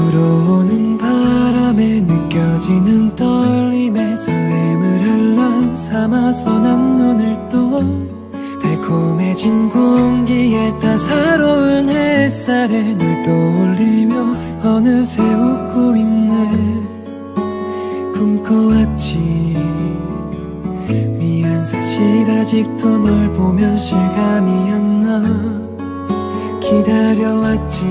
불어오는 바람에 느껴지는 떨림에 설렘을 알람 삼아서 난 눈을 떠 달콤해진 공기에 따사로운 햇살에 널 떠올리며 어느새 웃고 있네. 꿈꿔왔지 미안 사실 아직도 널 보면 실감이 안 나. 기다려왔지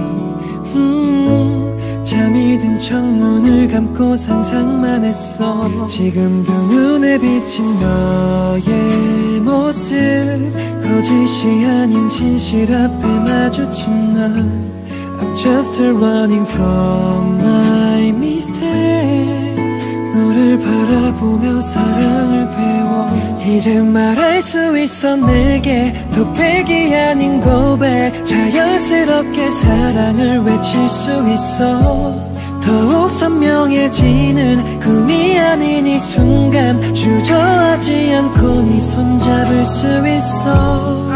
잠이 든 척 눈을 감고 상상만 했어. 지금도 눈에 비친 너의 모습 거짓이 아닌 진실 앞에 마주친 날 I'm just running from my mistake. 너를 바라보며 사랑을 배워 이제 말할 수 있어. 내게 독백이 아닌 고백 자연스럽게 사랑을 외칠 수 있어. 더욱 선명해지는 꿈이 아닌 이 순간 주저하지 않고 네 손잡을 수 있어.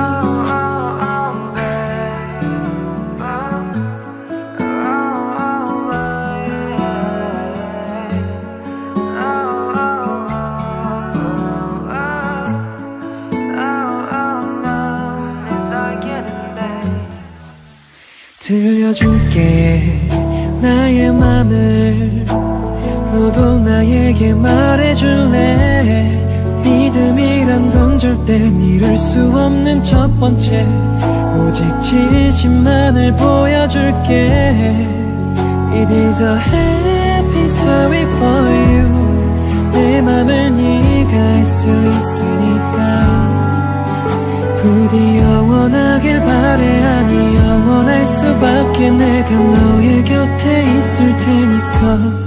들려줄게 나의 맘을. 너도 나에게 말해줄래. 믿음이란 건 절대 믿을 수 없는 첫 번째 오직 진심만을 보여줄게. It is a happy story for you. 내 맘을 네가 알 수 있으니까 부디 영원하길 바래. 아니 영원할 수밖에. 내가 너의 곁에 있을 테니까.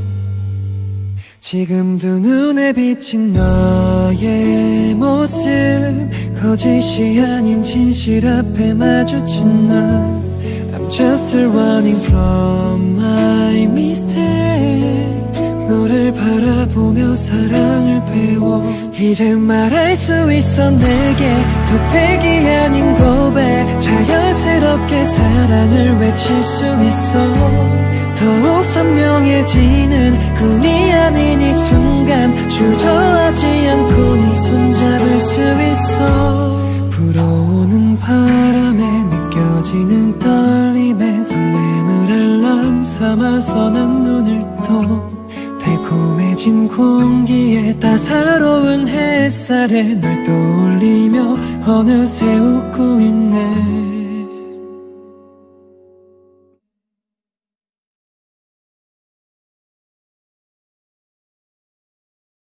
지금도 눈에 비친 너의 모습 거짓이 아닌 진실 앞에 마주친 날 I'm just running from my mistake. 너를 바라보며 사랑을 배워 이제 말할 수 있어. 내게 독백이 아닌 고백 자연스럽게 사랑을 외칠 수 있어. 더욱 선명해지는 꿈이 아닌 이 순간 주저하지 않고 네 손잡을 수 있어. 불어오는 바람에 느껴지는 떨림에 설렘을 알람 삼아서 난 눈을 떠 달콤해진 공기에 따사로운 햇살에 널 떠올리며 어느새 웃고 있네.